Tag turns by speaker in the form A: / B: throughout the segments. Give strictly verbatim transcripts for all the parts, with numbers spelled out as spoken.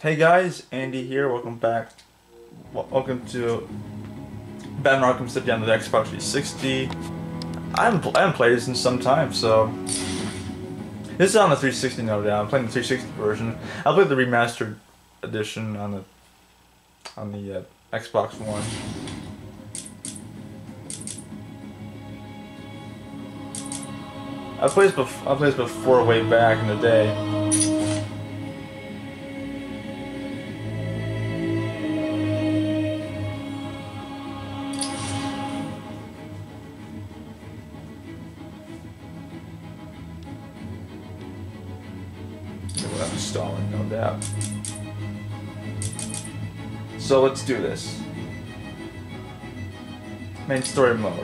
A: Hey guys, Andy here. Welcome back. Wel- Welcome to Batman Arkham City on the Xbox three sixty. I haven't, pl I haven't played this in some time, so this is on the three sixty, no doubt. I'm playing the three sixty version. I played the remastered edition on the on the uh, Xbox One. I played this before. I played this before, way back in the day. I'm stalling, no doubt. So let's do this. Main story mode.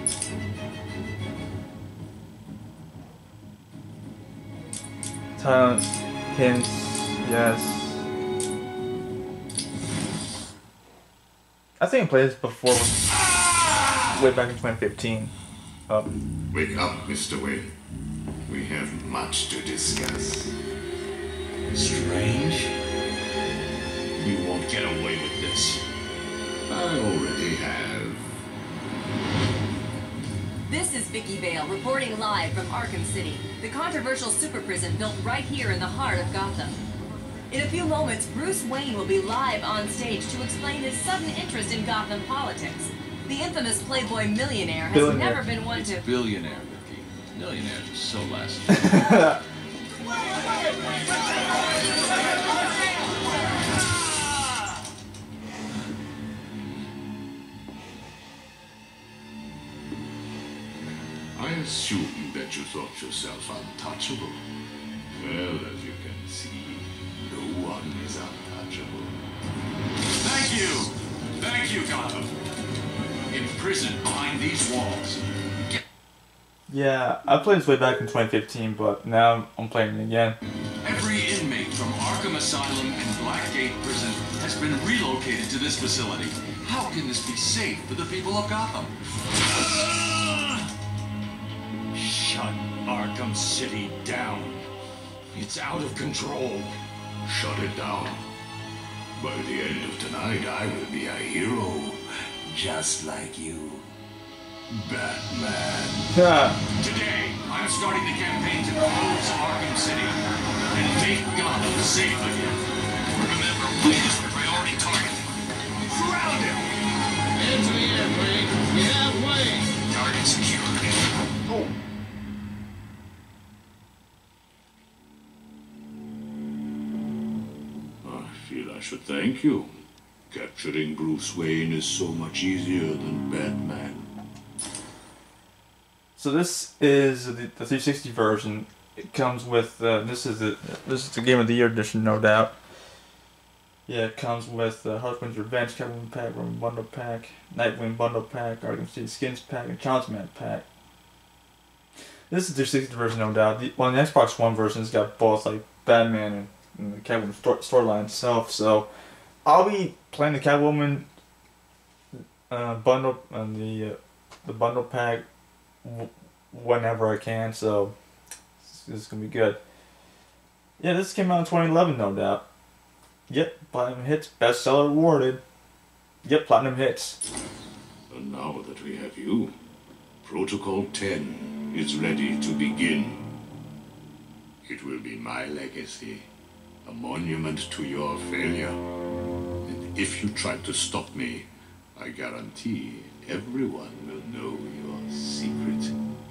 A: Talents, hints, yes. I think I played this before, way back in twenty fifteen. Oh.
B: Wake up, Mister Wayne. We have much to discuss.
C: Strange? You won't get away with this.
B: I already have.
D: This is Vicky Vale reporting live from Arkham City, the controversial super prison built right here in the heart of Gotham. In a few moments, Bruce Wayne will be live on stage to explain his sudden interest in Gotham politics. The infamous Playboy millionaire has
A: Billionaire.
D: never been one to...
C: Billionaire, Vicky. Millionaires are so last.
B: I assumed that you thought yourself untouchable. Well, as you can see, no one is untouchable.
C: Thank you! Thank you, Gotham! Imprisoned behind these walls.
A: Yeah, I played this way back in twenty fifteen, but now I'm playing it again.
C: Every inmate from Arkham Asylum and Blackgate Prison has been relocated to this facility. How can this be safe for the people of Gotham? Shut Arkham City down. It's out of control.
B: Shut it down. By the end of tonight, I will be a hero. Just like you. Batman.
A: Yeah.
C: Today, I'm starting the campaign to close Arkham City and make Gotham safe again. Remember, Wayne is the priority target. Surround him!
E: Answer the air, Wayne. We have Wayne.
C: Target secured.
A: Oh.
B: I feel I should thank you. Capturing Bruce Wayne is so much easier than Batman.
A: So this is the, the three sixty version. It comes with uh, this is the this is the Game of the Year edition, no doubt. Yeah, it comes with uh, Harlequin's Revenge, Catwoman pack, Roman bundle pack, Nightwing bundle pack, Arkham City Skins pack, and Challenge Man pack. This is the three sixty version, no doubt. The, well, the Xbox One version has got both like Batman and, and the Catwoman sto storyline itself. So I'll be playing the Catwoman uh, bundle and the uh, the bundle pack whenever I can, so this is gonna be good. Yeah, this came out in twenty eleven, no doubt. Yep, platinum hits, bestseller awarded. Yep, platinum hits.
B: And now that we have you, Protocol ten is ready to begin. It will be my legacy, a monument to your failure. And if you try to stop me, I guarantee everyone will know your secret.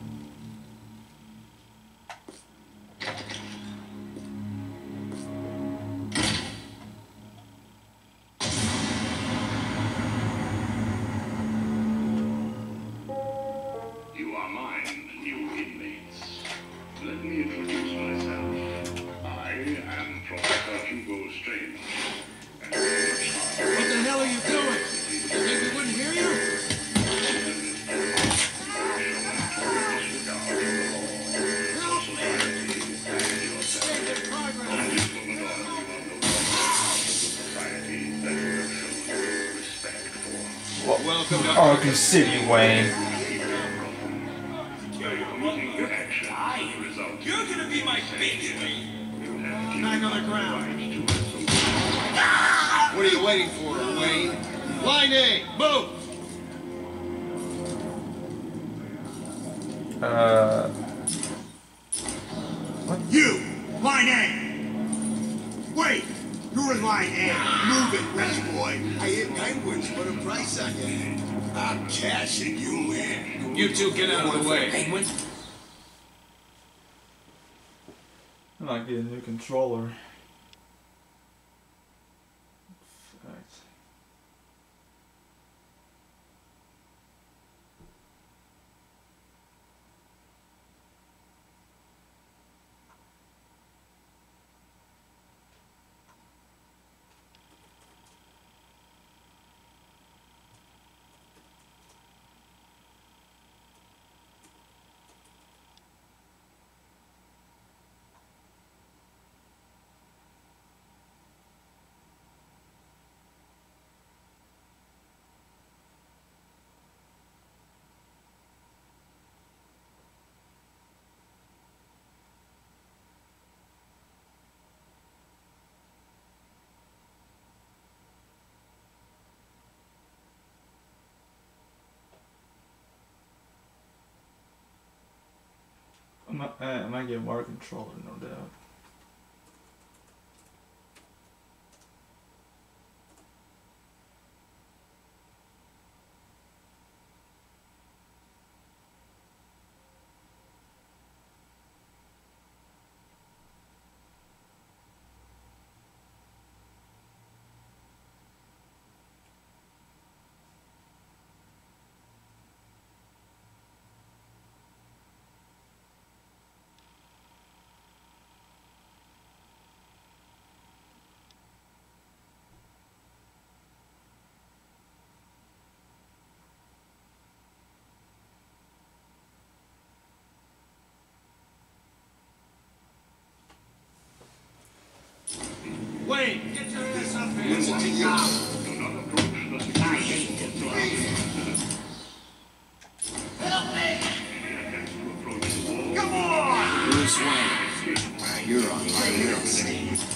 F: You are mine, new inmates. Let me introduce myself. I am Professor Hugo Strange. And
E: What the hell are you doing? You think we wouldn't hear you? Sacred progress. Welcome to
A: Arkham City, Wayne.
C: You're gonna be my baby.
E: back on the ground. What are you waiting for, Wayne? Line A, move!
A: Uh.
G: You! Line A! Wait! You're in line A. Move it, rich boy. I hit language. Put a price on you. I'm cashing you in.
E: You two get out of the way.
G: Penguin?
A: I might get a new controller. Fact. I might, I might get a water controller, no doubt.
E: Wayne, get your ass up here.
G: Listen to you.
E: I hate to throw. Help me! Come on!
G: Bruce Wayne. You're on my list.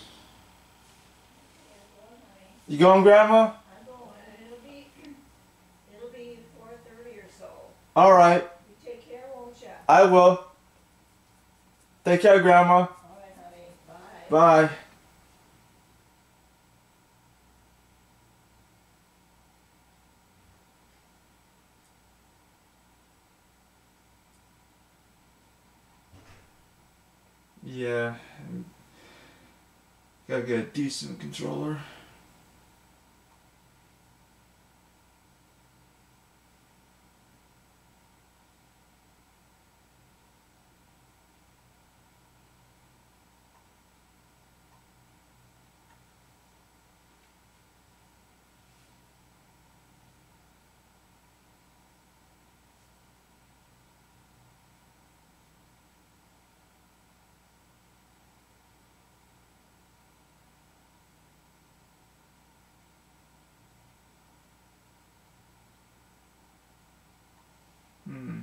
A: You going, Grandma?
H: I'm going. It'll be, it'll be four thirty or so.
A: All right.
H: You take care, won't you?
A: I will. Take care, Grandma.
H: All right, honey. Bye.
A: Bye. Yeah. Gotta get a decent controller. Hmm.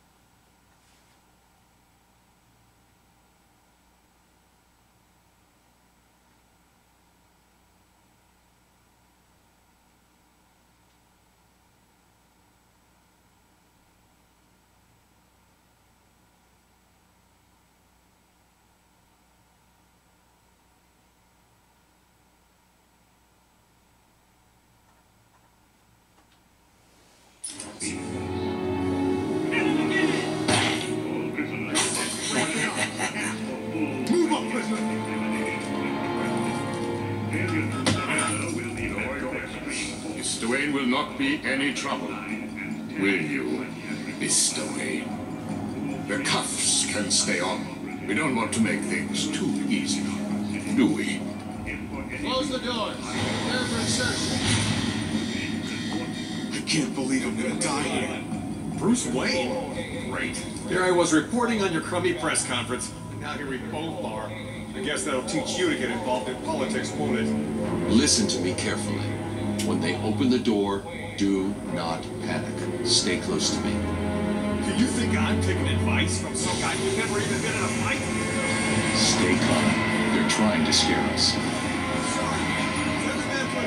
G: Move up, prisoner.
B: Mister Wayne will not be any trouble. Will you, Mister Wayne? The cuffs can stay on. We don't want to make things too easy, do we?
E: Close the doors. Prepare for insertion.
G: I can't believe I'm gonna die here.
I: Bruce Wayne? Great. Here I was reporting on your crummy press conference, and now here we both are. I guess that'll teach you to get involved in politics, won't it?
J: Listen to me carefully. When they open the door, do not panic. Stay close to me.
I: Do you think I'm taking advice from some guy who's never even been in a fight?
J: Stay calm. They're trying to scare us.
G: Sorry. Is every man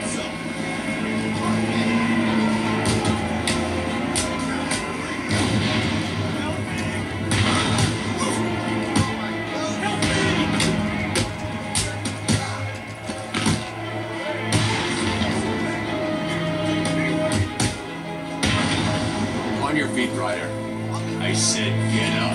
J: Knight Rider. I said get up.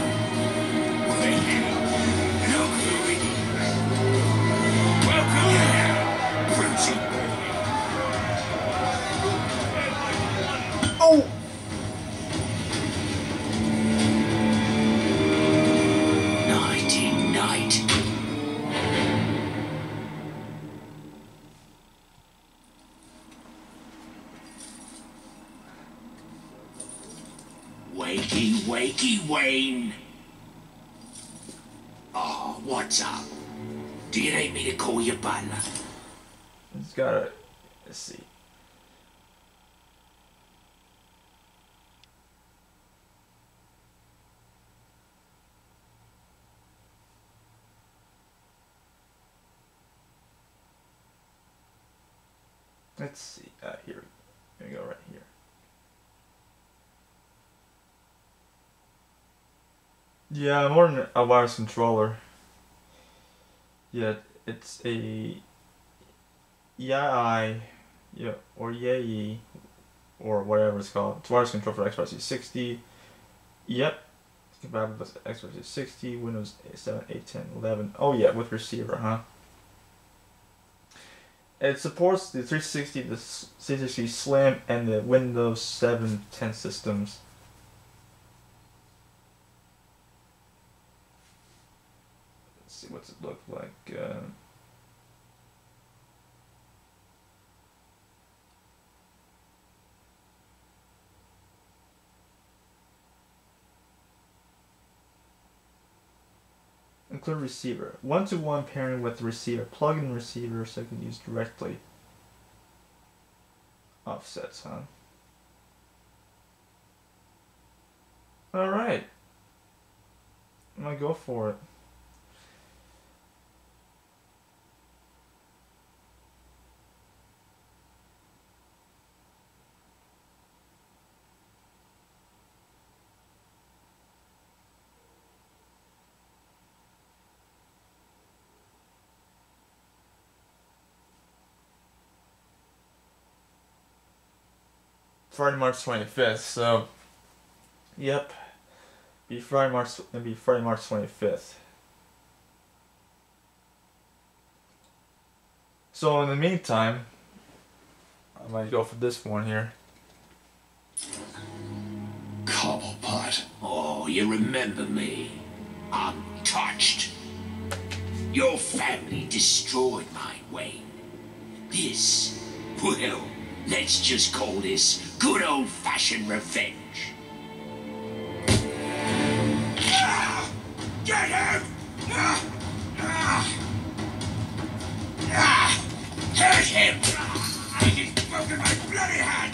A: Oh!
G: Nighty night. Wakey, wakey, Wayne. Oh, what's up? Do you need me to call your butler?
A: It's gotta. Let's see. Let's see. Uh, here. Here we go. Right here. Yeah, more than a wireless controller. Yeah, it's a Yai, yeah, or Yai, or whatever it's called. It's wireless control for Xbox three sixty. Yep, it's compatible with Xbox three sixty, Windows seven, eight, ten, eleven. Oh yeah, with receiver, huh? It supports the three sixty, the three sixty Slim, and the Windows seven, ten systems. See what's it look like. Uh, include receiver. One-to-one pairing with the receiver. Plug-in receiver so you can use directly. Offsets, huh? Alright. I'm gonna go for it. Friday, March twenty-fifth, so yep, be Friday, March, it'll be Friday, March twenty-fifth. So in the meantime, I might go for this one here.
G: Cobblepot. Oh, you remember me? I'm touched. Your family destroyed mine, Wayne. This, well, let's just call this good old-fashioned revenge. Ah! Get him! Ah! Ah! Ah! Hurt him! Ah! He's broken my bloody hand!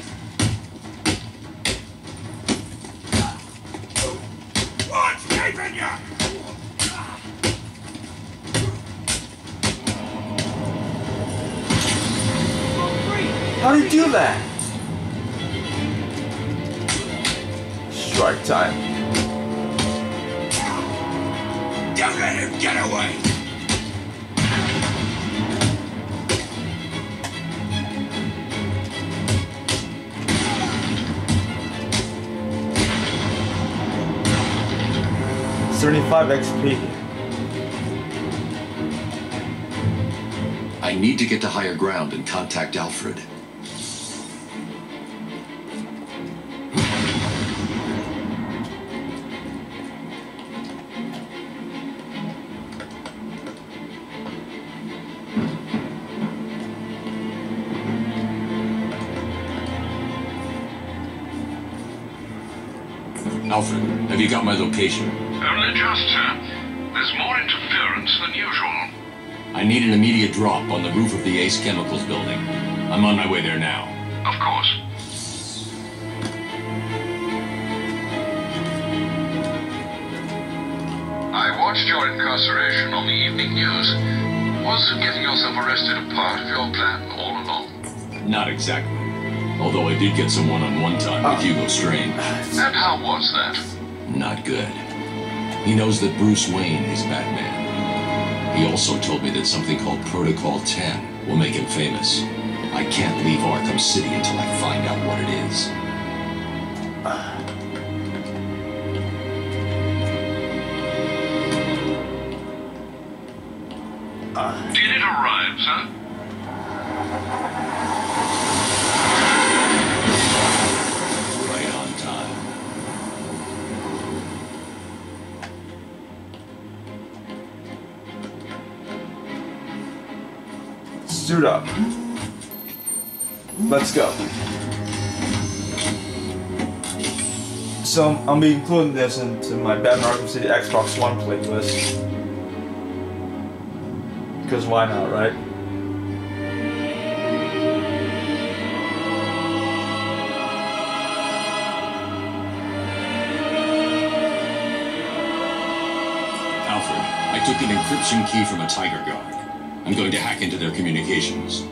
G: What's keeping you?
A: How do you do that? Strike time.
G: Don't let him get away!
A: seventy-five X P.
J: I need to get to higher ground and contact Alfred. Alfred, have you got my location?
F: Only just, sir. There's more interference than usual.
J: I need an immediate drop on the roof of the Ace Chemicals building. I'm on my way there now.
F: Of course. I watched your incarceration on the evening news. Was getting yourself arrested a part of your plan all along?
J: Not exactly. Although I did get some one-on-one time with Hugo Strange.
F: And how was that?
J: Not good. He knows that Bruce Wayne is Batman. He also told me that something called Protocol ten will make him famous. I can't leave Arkham City until I find out what it is.
A: Uh,
C: Did it arrive, son?
J: Right on time.
A: Suit up. Let's go. So I'm gonna be including this into my Batman Arkham City Xbox One playlist. Because why not, right?
J: Alfred, I took an encryption key from a Tiger Guard. I'm going to hack into their communications.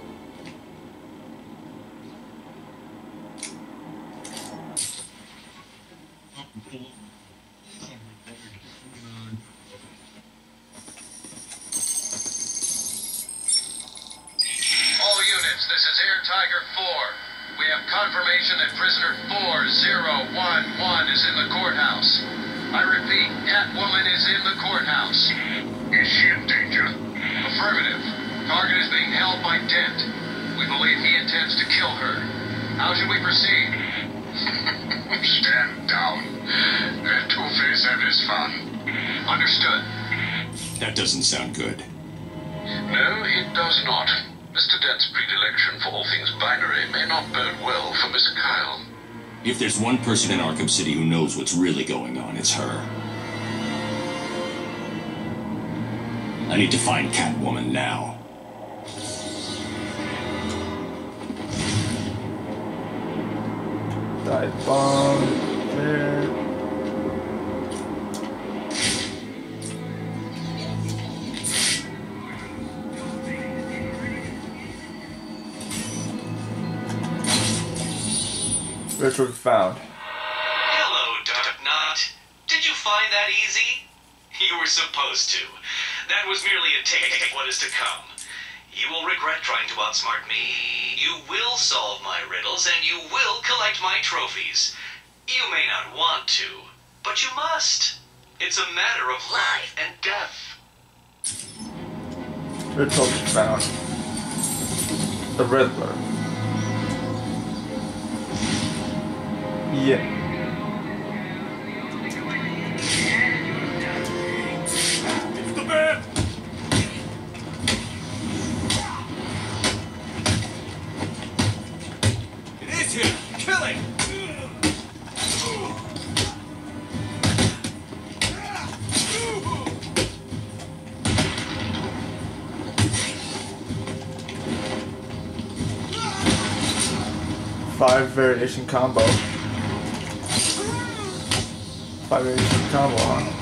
C: All units, this is Air Tiger four. We have confirmation that prisoner four zero one one is in the courthouse. I repeat, Catwoman is in the courthouse.
F: Is she in danger?
C: Affirmative. Target is being held by Dent. We believe he intends to kill her. How should we proceed?
F: Stand down. Let Two-Face have his fun.
C: Understood.
J: That doesn't sound good.
C: No, it does not. Mister Dent's predilection for all things binary may not bode well for Miss Kyle.
J: If there's one person in Arkham City who knows what's really going on, it's her. I need to find Catwoman now.
A: Dive bomb there. Retro found.
K: Hello, Dark Knight. Did you find that easy? You were supposed to. That was merely a take of what is to come. You will regret trying to outsmart me. You will solve my riddles, and you will collect my trophies. You may not want to, but you must. It's a matter of life and death.
A: Retro found. The Riddler. Yeah.
E: It's the man! It is him! Kill him!
A: Five variation combo. Five variation combo, huh?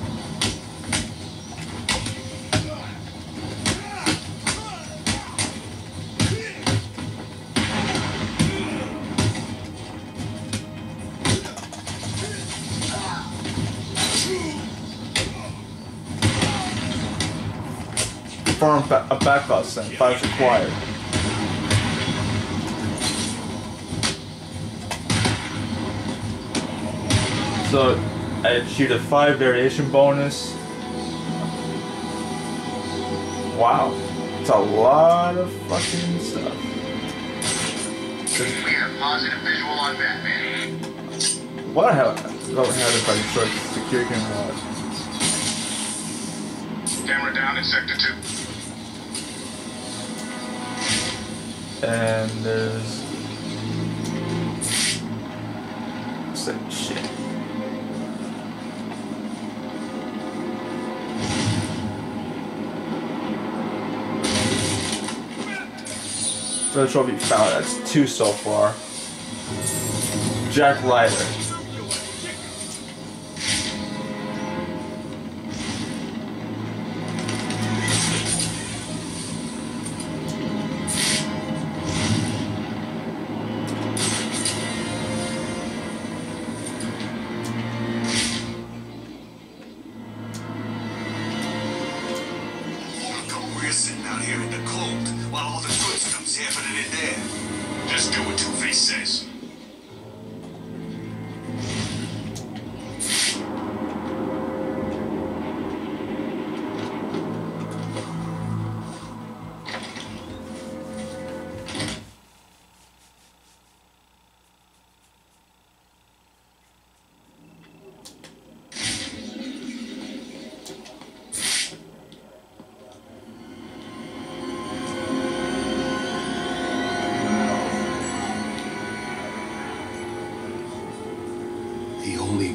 A: Perform ba a back bust and five required. So I achieved a five variation bonus. Wow, it's a lot of fucking stuff.
C: We have positive visual on Batman.
A: What have I don't have if I destroy security camera?
C: Camera down in sector two.
A: And there's some shit. For the trophy found, that's two so far. Jack Ryder.
G: We're sitting out here in the cold while all the good stuff's happening in there. Just do what Two-Face says.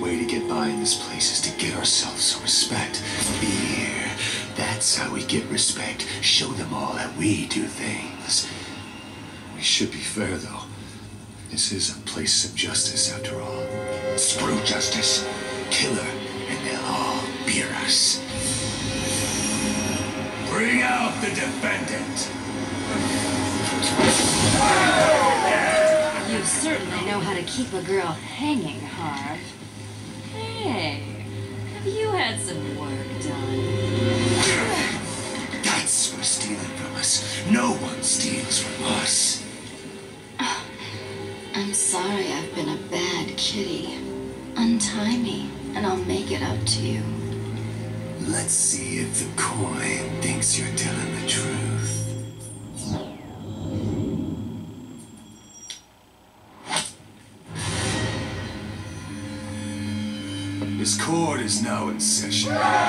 G: way to get by in this place is to get ourselves some respect. Fear. That's how we get respect. Show them all that we do things. We should be fair, though. This is a place of justice, after all. Screw justice. Kill her, and they'll all fear us. Bring out the defendant.
D: You certainly know how to keep a girl hanging, Harv. Hey, have you had some work done?
G: That's for stealing from us. No one steals from us.
L: I'm sorry I've been a bad kitty. Untie me, and I'll make it up to you.
G: Let's see if the coin thinks you're telling the truth. This court is now in session.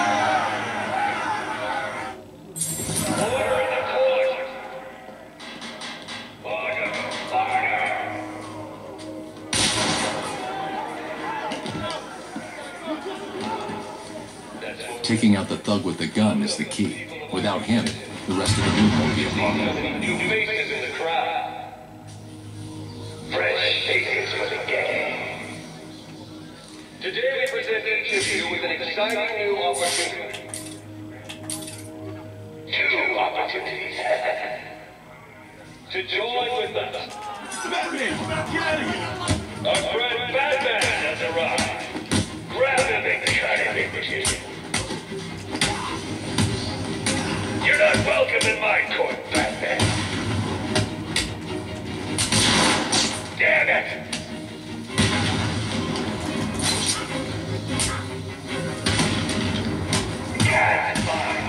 J: Taking out the thug with the gun is the key. Without him, the rest of the room won't be a problem.
K: New faces in the crowd. Fresh faces for the game. Today we present each of you with an exciting new opportunity. Two opportunities. To join with us.
G: Batman! Get out of here!
K: Our friend Batman has arrived. Grab him and cut him into two. You're not welcome in my court, Batman. Damn it! That's mine.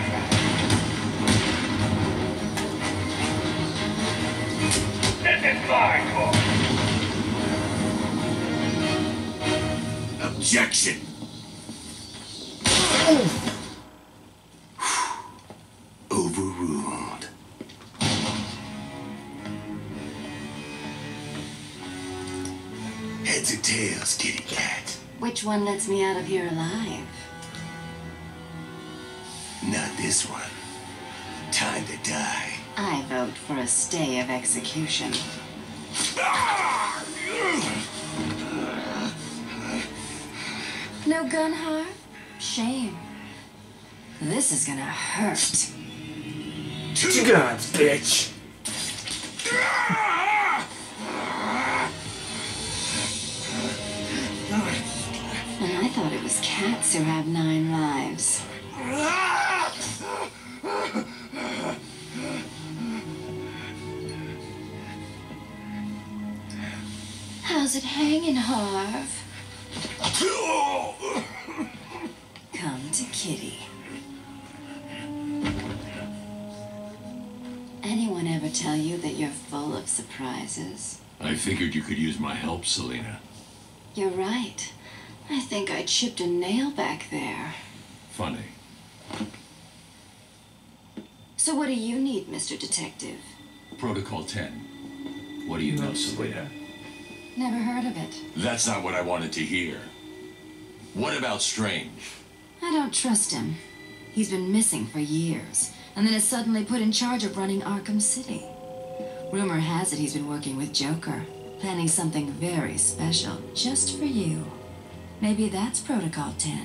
K: This is my court.
G: Objection! Overruled. Heads or tails, kitty cat?
L: Which one lets me out of here alive?
G: Not this one. Time to die.
L: I vote for a stay of execution. No gun, Harv? Shame. This is gonna hurt.
A: Two guns, bitch.
L: And I thought it was cats who have nine lives. How's it hanging, Harv? Come to Kitty. Anyone ever tell you that you're full of surprises?
J: I figured you could use my help, Selina.
L: You're right. I think I chipped a nail back there.
J: Funny.
L: So what do you need, Mister Detective?
J: Protocol ten. What do you know, Selina?
L: Never heard of it.
J: That's not what I wanted to hear. What about Strange?
L: I don't trust him. He's been missing for years, and then is suddenly put in charge of running Arkham City. Rumor has it he's been working with Joker, planning something very special just for you. Maybe that's Protocol ten.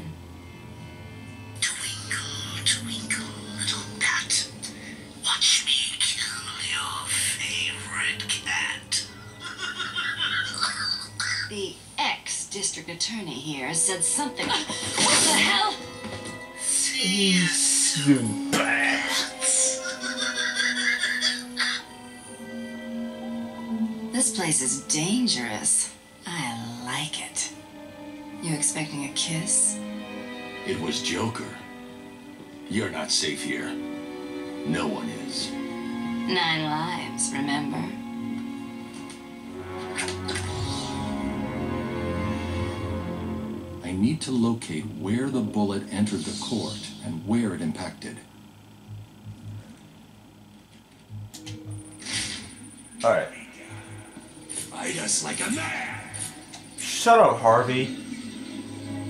G: Twinkle, twinkle, little bat. Watch me kill your favorite cat.
L: The ex-district attorney here said something. What the hell?
G: These bats.
L: This place is dangerous. I like it. You expecting a kiss?
J: It was Joker. You're not safe here. No one is.
L: Nine lives, remember?
J: I need to locate where the bullet entered the court and where it impacted.
A: Alright.
G: Fight us like a man.
A: Shut up, Harvey.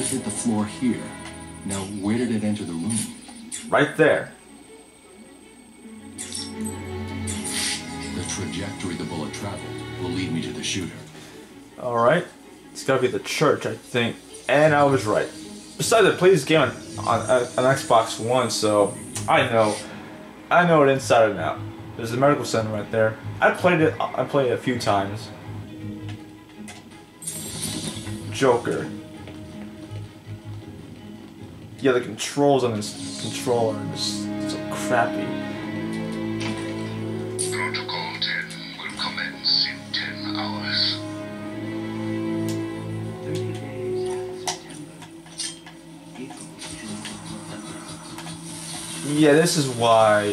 J: bullet hit the floor here. Now, where did it enter the room?
A: Right there.
J: The trajectory the bullet traveled will lead me to the shooter.
A: Alright. It's gotta be the church, I think. And I was right. Besides, I played this game on, on, on Xbox One, so I know. I know it inside and out. There's a medical center right there. I played it. I played it a few times. Joker. Yeah, the controls on this controller are just so crappy.
B: Protocol ten will commence in ten hours.
A: Yeah, this is why.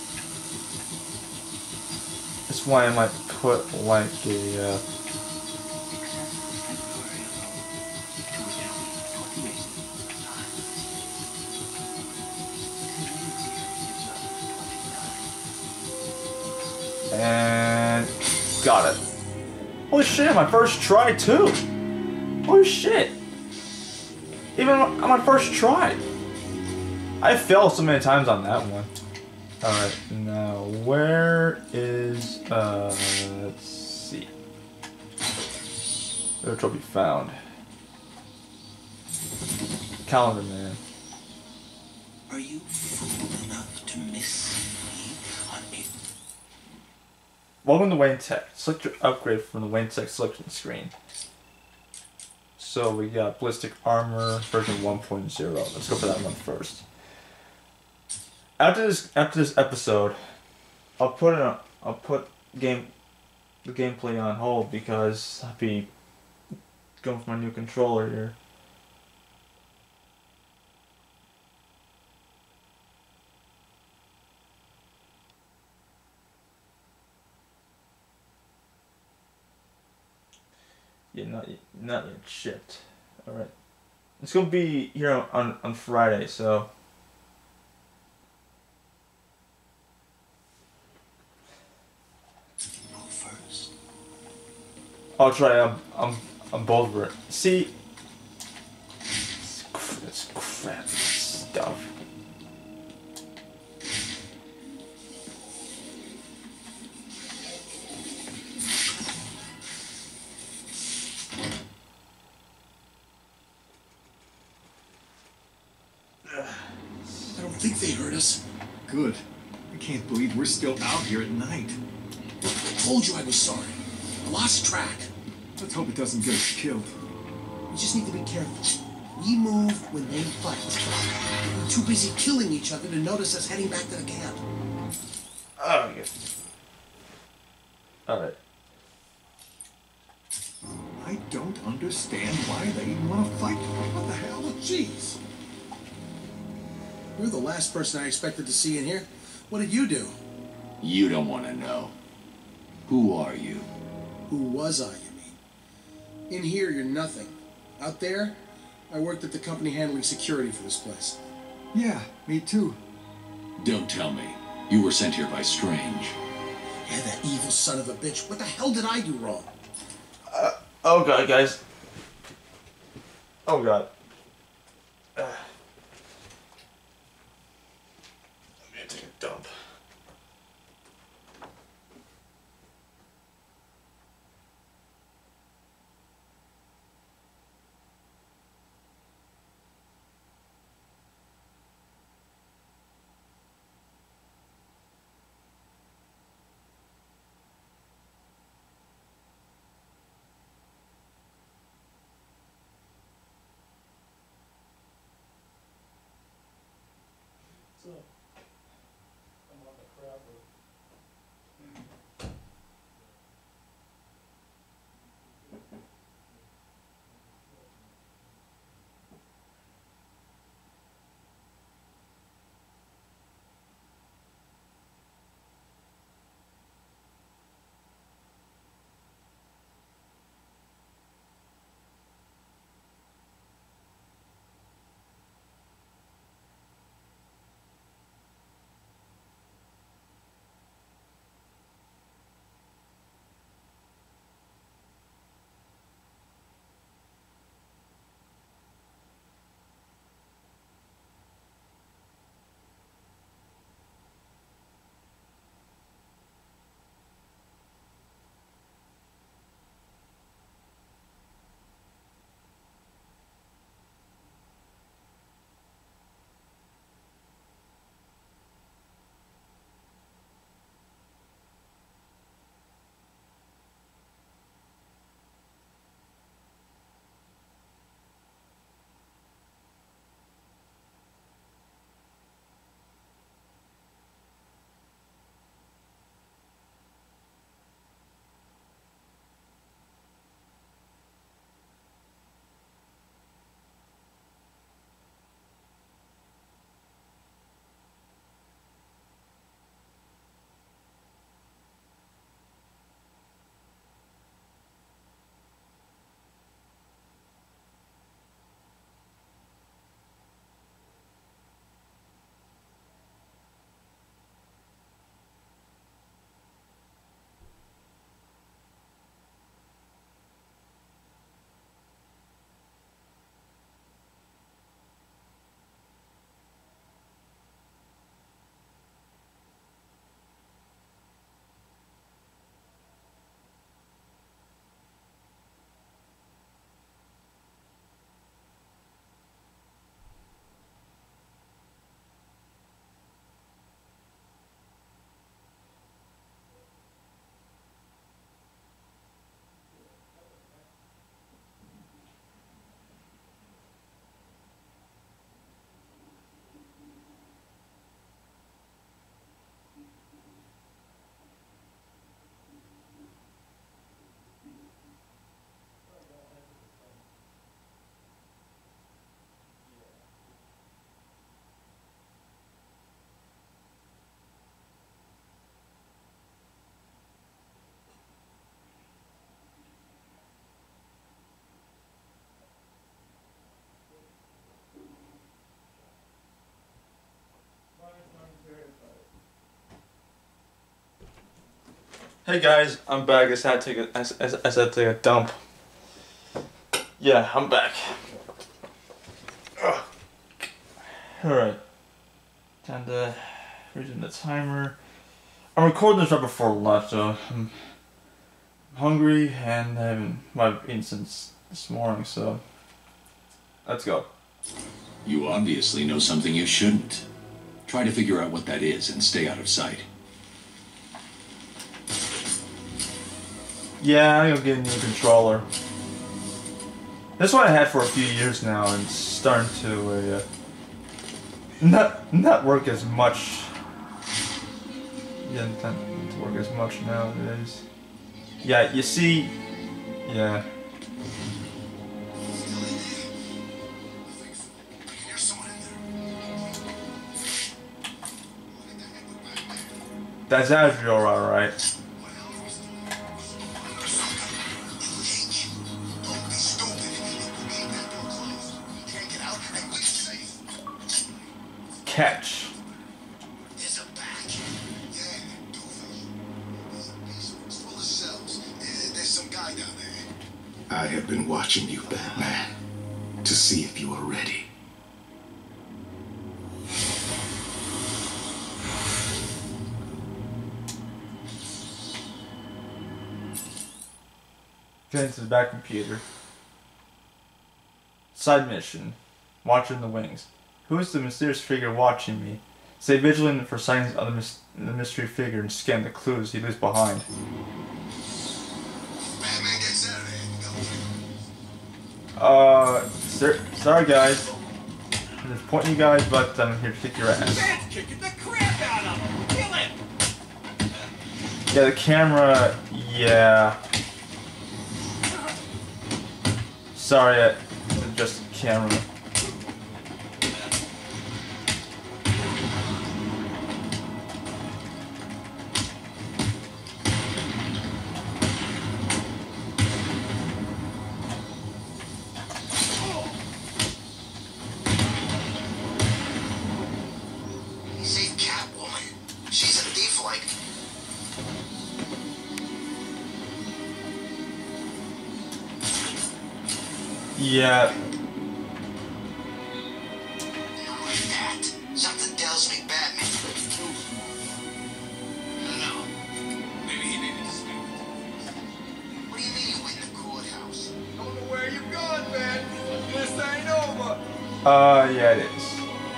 A: That's why I might put like a. Uh, And got it. Holy shit, my first try too. Holy shit. Even on my first try. I failed so many times on that one. Alright, now where is uh let's see. Where trophy found. Calendar Man.
G: Are you fool enough to miss me on a...
A: Welcome to Wayne Tech. Select your upgrade from the Wayne Tech selection screen. So we got Ballistic Armor version one point oh. Let's go for that one first. After this, after this episode, I'll put it. On, I'll put game, the gameplay on hold because I'll be going for my new controller here. Yeah, not yet, not yet shipped. All right, it's gonna be here on on, on Friday, so.
G: First.
A: I'll try. I'm I'm I'm bold for it. See, it's, cr it's crap stuff.
I: I don't think they heard us. Good. I can't believe we're still out here at night.
G: I told you I was sorry. I lost track.
I: Let's hope it doesn't get us killed.
G: We just need to be careful. We move when they fight. We're too busy killing each other to notice us heading back to the camp.
A: Oh, yeah. Alright.
I: I don't understand why they want to fight. What the hell?
G: Jeez. You're the last person I expected to see in here. What did you do?
J: You don't want to know. Who are you?
G: Who was I, you mean? In here, you're nothing. Out there, I worked at the company handling security for this place.
I: Yeah, me too.
J: Don't tell me. You were sent here by Strange.
G: Yeah, that evil son of a bitch. What the hell did I do wrong?
A: Uh, oh god, guys. Oh god. Uh. I'm gonna take a dump. Hey guys, I'm back. I just had to take a, I, I, I just had to take a dump. Yeah, I'm back. Ugh. Alright. Time to resume the timer. I'm recording this right before lunch, so I'm hungry and I haven't well, I've eaten since this morning, so let's go.
J: You obviously know something you shouldn't. Try to figure out what that is and stay out of sight.
A: Yeah, I'm gonna get a new controller. This one I had for a few years now, and it's starting to uh, not not work as much. Yeah, not to work as much nowadays. Yeah, you see, yeah. That's Azrael, alright. Catch.
G: I have been watching you, Batman, to see if you are ready.
A: Turn to the back computer. Side mission. Watcher in the wings. Who is the mysterious figure watching me? Stay vigilant for sightings of the, mys the mystery figure and scan the clues he leaves behind. Uh, sir, sorry guys. I'm just pointing you guys, but I'm here to kick your ass.
E: Man's kicking the crap out of him! Kill him!
A: Yeah, the camera, yeah. Sorry, I, just camera.
G: Save Catwoman. She's a thief like...
A: Yeah.
G: Not like that. Something tells me Batman. No. Maybe he needed to speak. What do you mean you went in the courthouse?
E: I don't know where you going, man. This ain't over.
A: Uh, yeah, it is.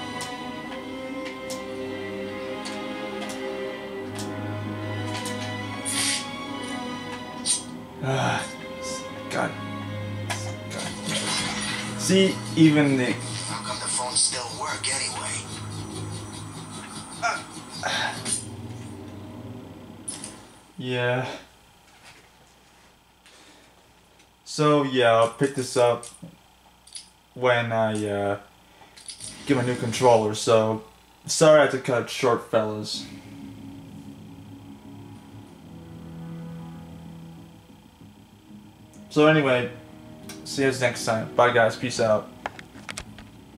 A: Ah, God. God. See, even the.
G: How come the phones still work anyway?
A: Yeah. So yeah, I'll pick this up when I uh, get my new controller. So sorry I had to cut it short, fellas. So anyway, see you guys next time. Bye guys, peace out.